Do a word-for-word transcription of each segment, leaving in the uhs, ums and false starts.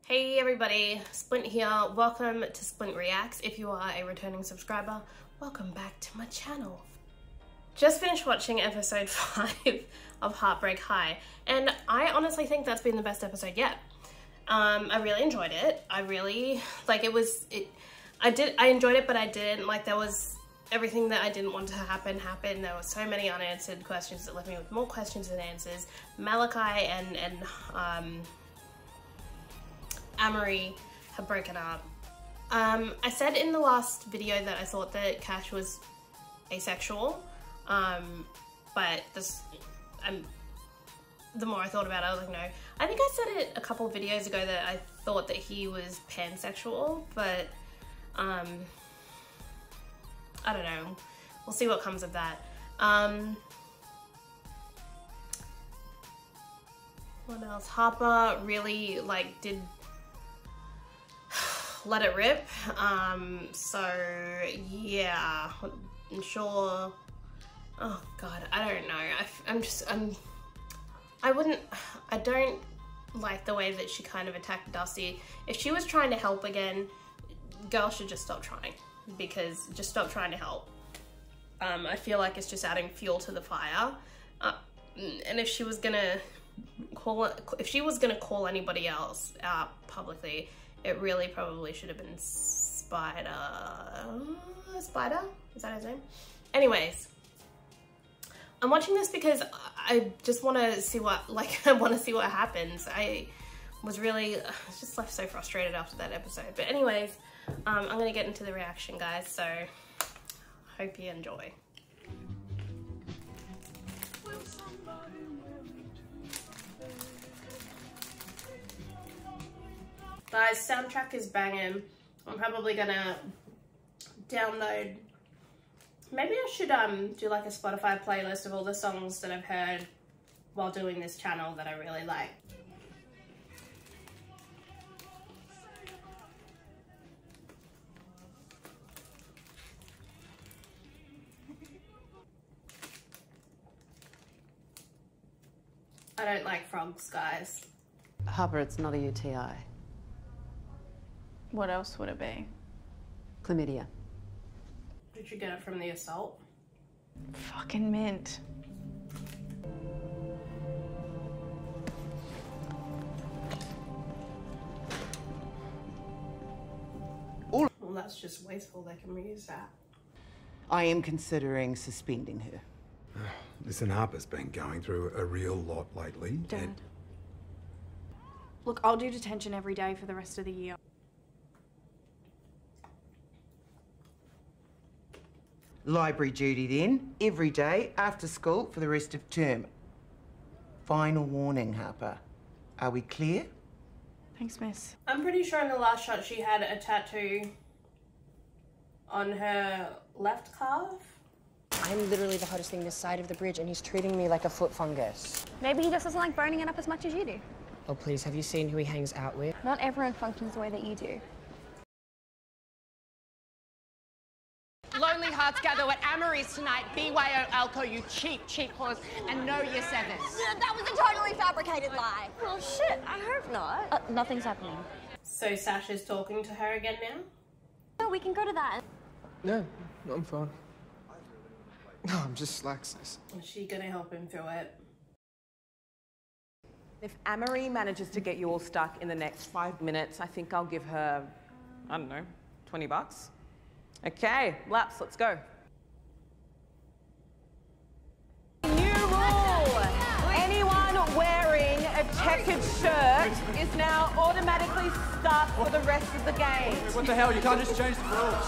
Hey everybody, Splint here. Welcome to Splint Reacts. If you are a returning subscriber, welcome back to my channel. Just finished watching episode five of Heartbreak High, and I honestly think that's been the best episode yet. Um, I really enjoyed it. I really, like it was, it, I did, I enjoyed it, but I didn't, like there was, everything that I didn't want to happen happened. There were so many unanswered questions that left me with more questions than answers. Malachi and, and, um, Amory have broken up. Um, I said in the last video that I thought that Cash was asexual, um, but this, um, the more I thought about it, I was like, no. I think I said it a couple of videos ago that I thought that he was pansexual, but um, I don't know. We'll see what comes of that. Um, what else? Harper really like did let it rip, um, so yeah, I'm sure, oh god, I don't know, I, I'm just, I'm, I wouldn't, I don't like the way that she kind of attacked Dusty. If she was trying to help again, girl should just stop trying, because just stop trying to help. Um, I feel like it's just adding fuel to the fire, uh, and if she was gonna call, if she was gonna call anybody else out publicly, it really probably should have been Spider. Spider? Is that his name? Anyways, I'm watching this because I just want to see what, like, I want to see what happens. I was really, I was just left so frustrated after that episode. But anyways, um, I'm going to get into the reaction, guys, so hope you enjoy. Guys, soundtrack is banging. I'm probably gonna download, maybe I should um do like a Spotify playlist of all the songs that I've heard while doing this channel that I really like. I don't like frogs, guys. Harper, it's not a U T I. What else would it be? Chlamydia. Did you get it from the assault? Fucking mint. Well, that's just wasteful. They can reuse that. I am considering suspending her. Listen, Harper's been going through a real lot lately. Dad. And... Look, I'll do detention every day for the rest of the year. Library duty then, every day after school for the rest of term. Final warning, Harper. Are we clear? Thanks, miss. I'm pretty sure in the last shot she had a tattoo on her left calf. I'm literally the hottest thing this side of the bridge, and he's treating me like a foot fungus. Maybe he just doesn't like burning it up as much as you do. Oh, please, have you seen who he hangs out with? Not everyone functions the way that you do. Lonely hearts gather at Amory's tonight. B Y O Alco, you cheap, cheap horse, and know your sevens. That was a totally fabricated lie. Oh shit, I hope not. Uh, nothing's happening. So Sasha's talking to her again now? No, we can go to that. No, I'm fine. No, I'm just slack, sis. Is she gonna help him through it? If Amory manages to get you all stuck in the next five minutes, I think I'll give her, I don't know, twenty bucks. Okay, laps, let's go. New rule! Anyone wearing a checkered shirt is now automatically stuck for the rest of the game. What the hell? You can't just change the rules.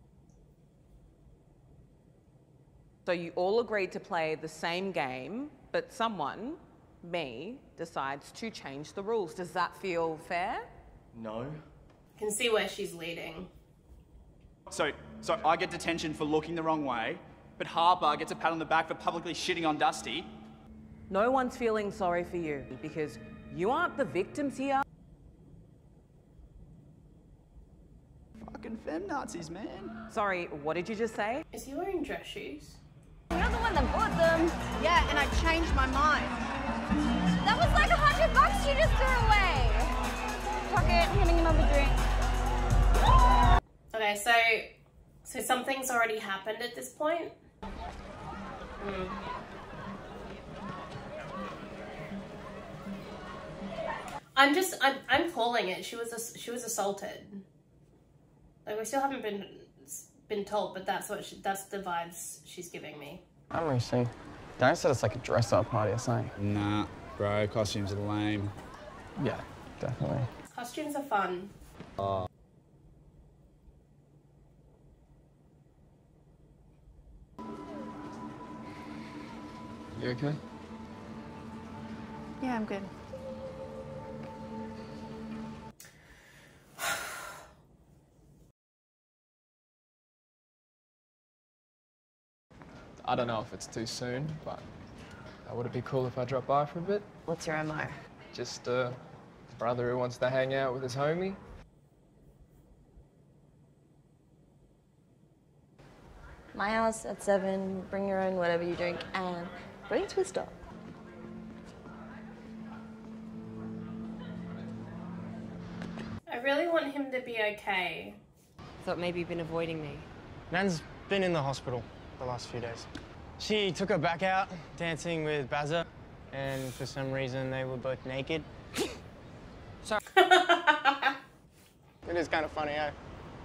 So you all agreed to play the same game, but someone, me, decides to change the rules. Does that feel fair? No. I can see where she's leading. So, so I get detention for looking the wrong way, but Harper gets a pat on the back for publicly shitting on Dusty. No one's feeling sorry for you because you aren't the victims here. Fucking fem Nazis, man. Sorry, what did you just say? Is he wearing dress shoes? You're the one that bought them. Yeah, and I changed my mind. That was like a hundred bucks you just threw away. pocket. I'm getting another drink. Okay, so so something's already happened at this point. Hmm. I'm just I'm I'm calling it. She was a, she was assaulted. Like we still haven't been been told, but that's what she, that's the vibes she's giving me. I don't really see. Darren said it's like a dress-up party or something. Nah, bro, costumes are lame. Yeah, definitely. Costumes are fun. Uh. You okay? Yeah, I'm good. I don't know if it's too soon, but would it be cool if I dropped by for a bit? What's your M O? Just a brother who wants to hang out with his homie. My house at seven, bring your own whatever you drink, and bring a Twister. I really want him to be okay. Thought maybe you've been avoiding me. Nan's been in the hospital the last few days. She took her back out dancing with Bazza, and for some reason they were both naked. Sorry. It is kind of funny, eh?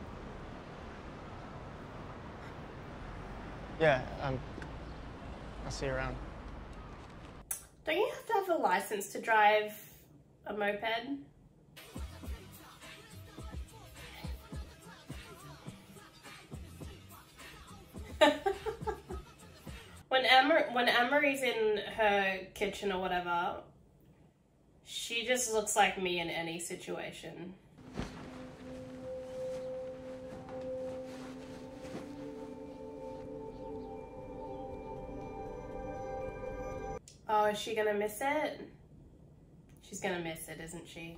Yeah, um, I'll see you around. Don't you have to have a license to drive a moped? When Anne when Anne-Marie's in her kitchen or whatever, she just looks like me in any situation. Oh, is she gonna miss it? She's gonna miss it, isn't she?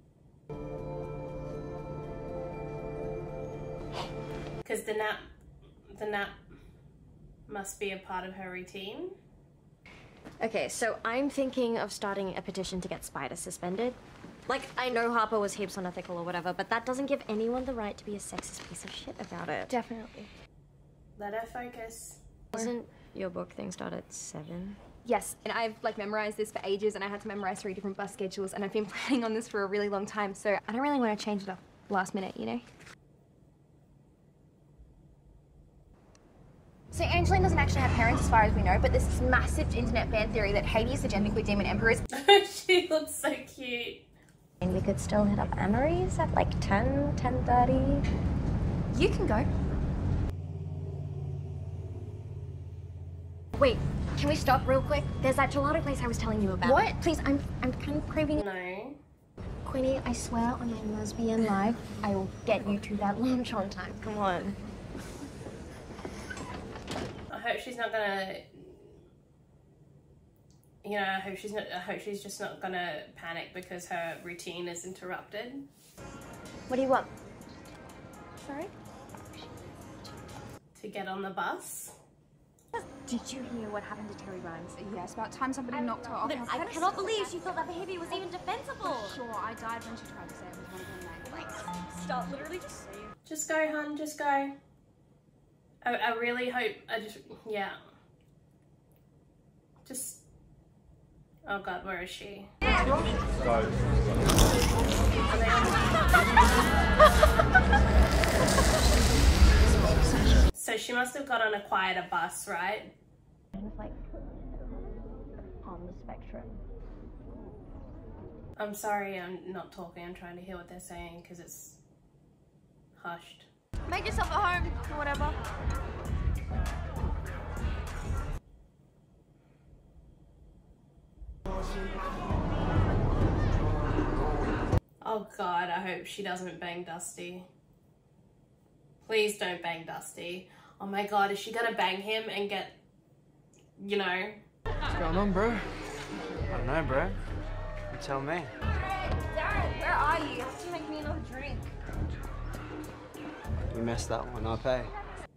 Because the nap, the nap must be a part of her routine. Okay, so I'm thinking of starting a petition to get Spider suspended. Like, I know Harper was heaps unethical or whatever, but that doesn't give anyone the right to be a sexist piece of shit about it. Definitely. Let her focus. Doesn't your book thing start at seven? Yes, and I've like memorized this for ages, and I had to memorize three different bus schedules, and I've been planning on this for a really long time, so I don't really want to change it up last minute, you know? So Angeline doesn't actually have parents as far as we know, but there's this massive internet fan theory that Hades, the gender queer demon emperor, is... She looks so cute. And we could still hit up Amory's at like ten, ten thirty. You can go. Wait, can we stop real quick? There's that gelato place I was telling you about. What? Please, I'm I'm kind of craving it. No. Queenie, I swear on my lesbian life, I will get you to that lunch on time. Come on. I hope she's not gonna, you know, I hope she's not, I hope she's just not gonna panic because her routine is interrupted. What do you want? Sorry? To get on the bus. Did you hear what happened to Terry Rhymes? Yes, about time somebody knocked her off. But I cannot believe she thought that behavior was even defensible. Sure, I died when she tried to say it was one of her names. Stop, literally just say it. Just go, hun, just go. I, I really hope, I just, yeah. Just, oh God, where is she? So she must have got on a quieter bus, right? Like, on the spectrum. I'm sorry, I'm not talking, I'm trying to hear what they're saying because it's hushed. Make yourself at home, or whatever. Oh God, I hope she doesn't bang Dusty. Please don't bang Dusty. Oh my God, is she gonna bang him and get, you know? What's going on, bro? I don't know, bro. You tell me. Darren, where are you? You have to make me another drink. You messed that one up, eh?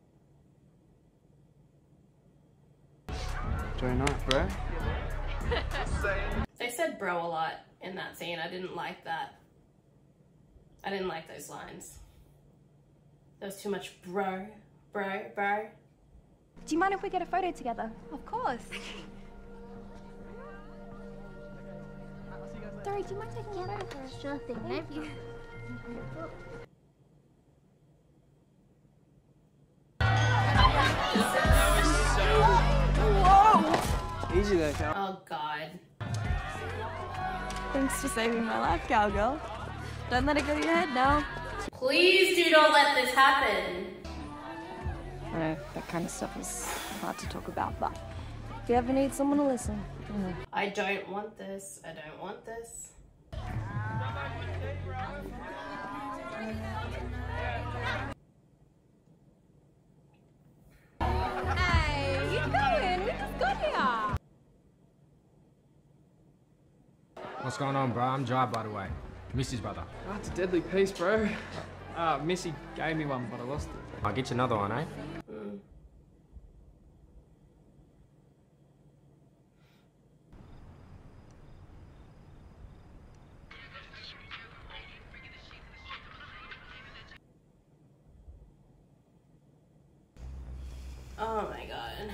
Enjoy your night, bro. They said bro a lot in that scene. I didn't like that. I didn't like those lines. There was too much bro, bro, bro. Do you mind if we get a photo together? Of course. Sorry, do you mind taking a photo for us? Sure thing, thank you. Whoa! Easy there, Cal. Oh God. Thanks for saving my life, cowgirl. Don't let it go to your head now. Please do not let this happen. I know that kind of stuff is hard to talk about, but if you ever need someone to listen, you know. I don't want this. I don't want this. Hey, you going? We just got here. What's going on, bro? I'm Jai, by the way. Missy's brother. Oh, it's a deadly piece, bro. Uh, Missy gave me one, but I lost it. I'll get you another one, eh? Mm. Oh my God.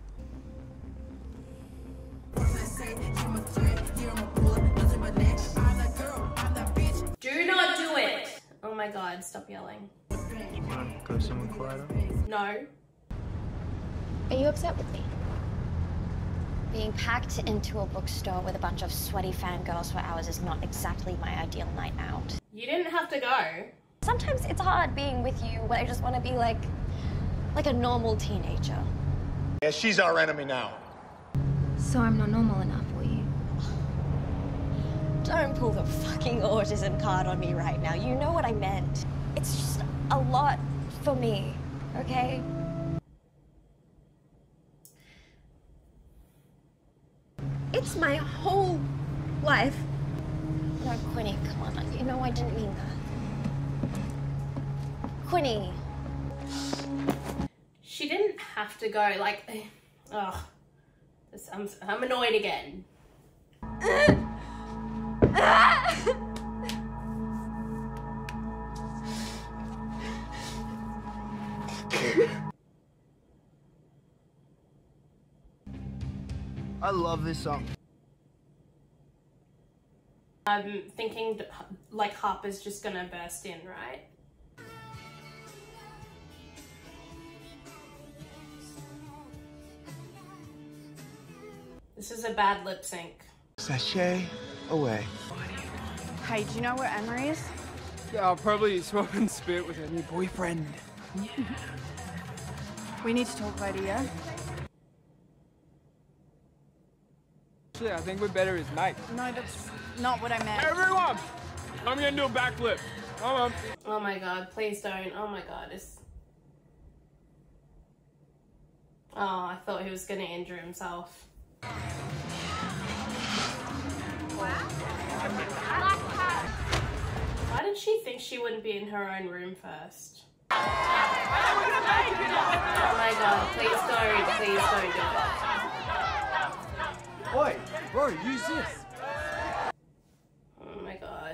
Do not do it! Oh my God, stop yelling. Do you want to go somewhere quieter? No. Are you upset with me? Being packed into a bookstore with a bunch of sweaty fangirls for hours is not exactly my ideal night out. You didn't have to go. Sometimes it's hard being with you when I just want to be like, like a normal teenager. Yeah, she's our enemy now. So I'm not normal enough for you? Don't pull the fucking autism card on me right now. You know what I meant. It's just a lot for me, okay? It's my whole life. No, Quinny, come on. You know I didn't mean that. Quinny. She didn't have to go, like, ugh. This, I'm, I'm annoyed again. I love this song. I'm thinking, like, Harper's just gonna burst in, right? This is a bad lip sync. Sashay away. Hey, do you know where Emery is? Yeah, I'll probably swap and spit with her new boyfriend. We need to talk later, yeah? Actually, I think we're better as mates. No, that's not what I meant. Everyone! I'm gonna do a backflip. Come on. Oh my God, please don't. Oh my God, it's... Oh, I thought he was gonna injure himself. Why did she think she wouldn't be in her own room first? Oh my God, please don't, please don't do it. Oi, bro, use this. Oh my God.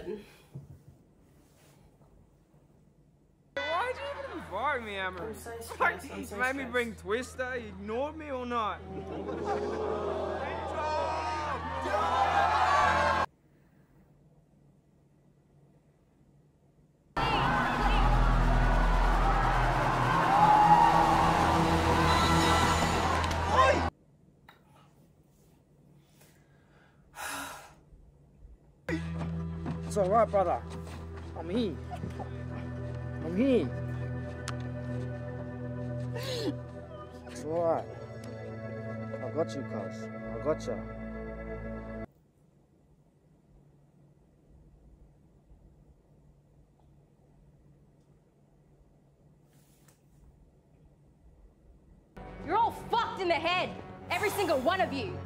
Why'd you even invite me, Emma? I'm so stressed, Like, I'm you so made me stressed. bring Twister, you ignored me or not? It's alright, brother. I'm here. I'm here. It's alright. I got you, cuz. I got you. You're all fucked in the head. Every single one of you.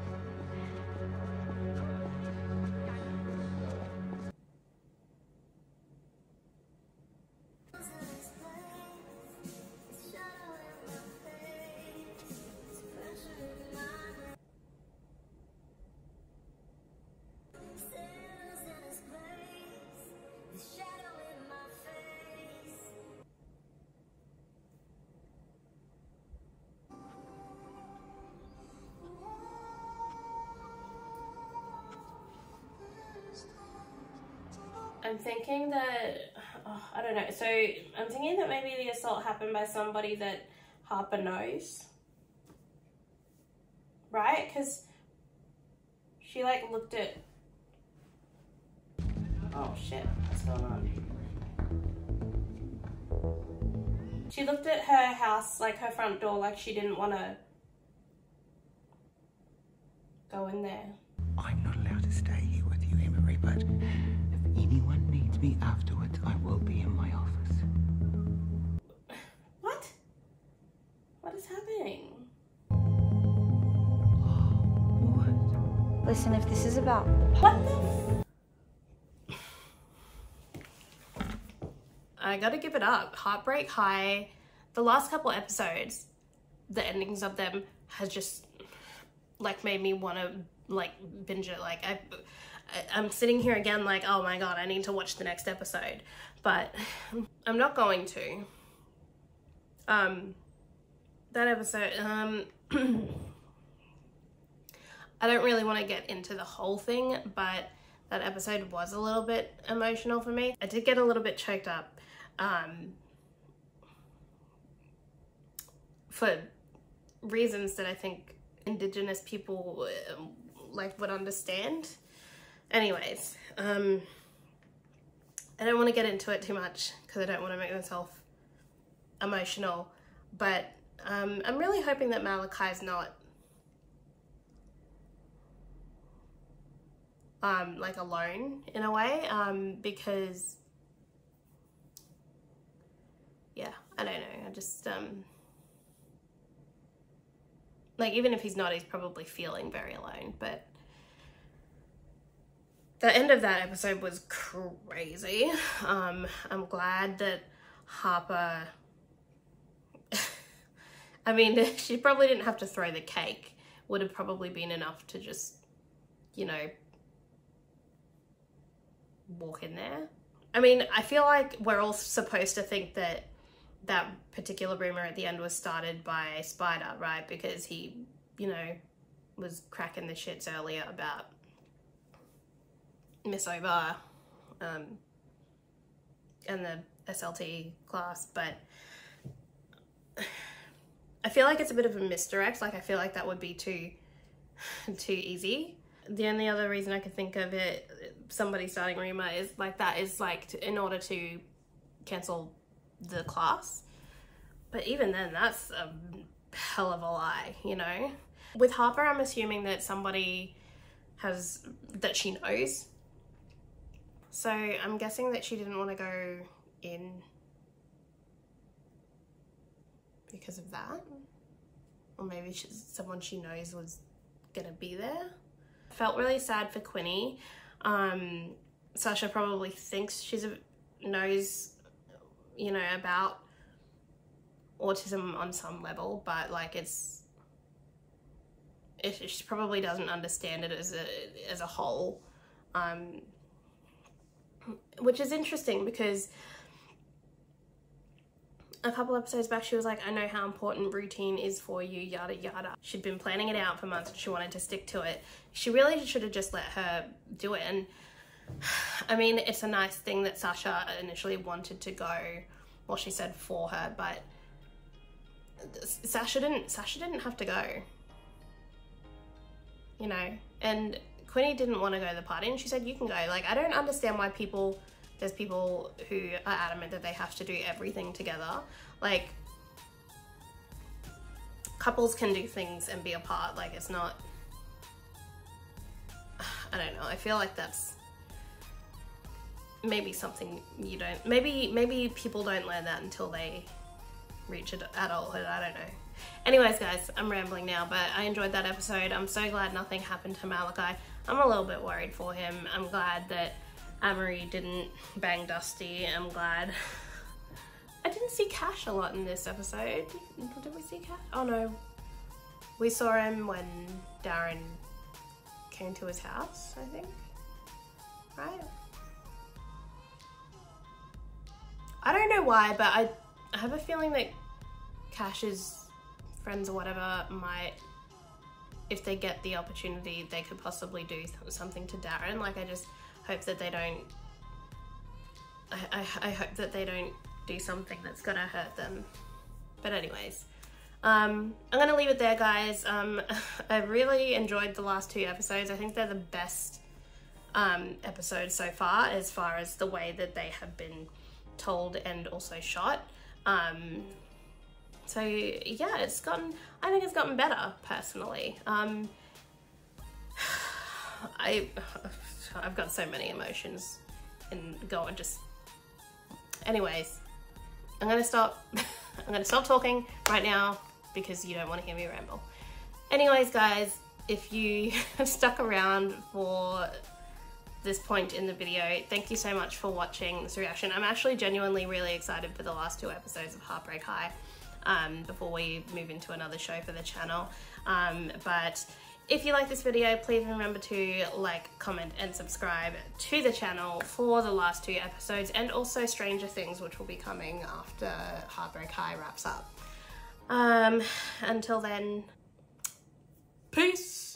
I'm thinking that, oh, I don't know, so I'm thinking that maybe the assault happened by somebody that Harper knows, right? Because she like looked at, oh shit, what's going on? She looked at her house, like her front door, like she didn't want to go in there. I'm not allowed to stay here with you, Emery, but if anyone needs me afterwards, I will be in my office. What? What is happening? Listen, if this is about... What the f- I gotta give it up. Heartbreak High, the last couple episodes, the endings of them has just like made me want to like binge it. Like I, I, I'm sitting here again like, oh my god, I need to watch the next episode, but I'm not going to. Um, that episode, um, I don't really want to get into the whole thing, but that episode was a little bit emotional for me. I did get a little bit choked up, um, for reasons that I think Indigenous people uh, like would understand. Anyways, um, I don't want to get into it too much because I don't want to make myself emotional, but um, I'm really hoping that Malachi's not um, like alone in a way, um, because yeah, I don't know, I just um, like even if he's not, he's probably feeling very alone. But the end of that episode was crazy. Um, I'm glad that Harper, I mean, she probably didn't have to throw the cake. Would have probably been enough to just, you know, walk in there. I mean, I feel like we're all supposed to think that that particular rumor at the end was started by Spider, right? Because he, you know, was cracking the shits earlier about Miss Oba um, and the S L T class, but I feel like it's a bit of a misdirect. Like, I feel like that would be too, too easy. The only other reason I could think of it, somebody starting a rumor is like that is like to, in order to cancel the class. But even then, that's a hell of a lie, you know? With Harper, I'm assuming that somebody has, that she knows. So I'm guessing that she didn't want to go in because of that. Or maybe she's someone she knows was gonna be there. Felt really sad for Quinny. Um, Sasha probably thinks she's a, knows, you know, about autism on some level, but like it's, it, she probably doesn't understand it as a, as a whole. Um, which is interesting because a couple episodes back she was like, I know how important routine is for you, yada yada. She'd been planning it out for months and she wanted to stick to it. She really should have just let her do it. And I mean, it's a nice thing that Sasha initially wanted to go, well, she said for her, but Sasha didn't, Sasha didn't have to go, you know? And Quinny didn't want to go to the party and she said, you can go. Like, I don't understand why people, there's people who are adamant that they have to do everything together. Like, couples can do things and be apart. Like, it's not, I don't know. I feel like that's maybe something you don't, maybe, maybe people don't learn that until they reach adulthood. I don't know. Anyways, guys, I'm rambling now, but I enjoyed that episode. I'm so glad nothing happened to Malachi. I'm a little bit worried for him. I'm glad that Amory didn't bang Dusty. I'm glad. I didn't see Cash a lot in this episode. Did we see Cash? Oh no. We saw him when Darren came to his house, I think. Right? I don't know why, but I, I have a feeling that Cash's friends or whatever might, if they get the opportunity, they could possibly do something to Darren. Like, I just hope that they don't I, I, I hope that they don't do something that's gonna hurt them. But anyways, um, I'm gonna leave it there, guys. Um, I really enjoyed the last two episodes. I think they're the best um, episodes so far, as far as the way that they have been told and also shot. Um, so yeah, it's gotten, I think it's gotten better, personally. Um, I, I've got so many emotions and go on just, anyways, I'm gonna stop, I'm gonna stop talking right now because you don't want to hear me ramble. Anyways, guys, if you have stuck around for this point in the video, thank you so much for watching this reaction. I'm actually genuinely really excited for the last two episodes of Heartbreak High um, before we move into another show for the channel. Um, but if you like this video, please remember to like, comment, and subscribe to the channel for the last two episodes, and also Stranger Things, which will be coming after Heartbreak High wraps up. Um, until then, peace!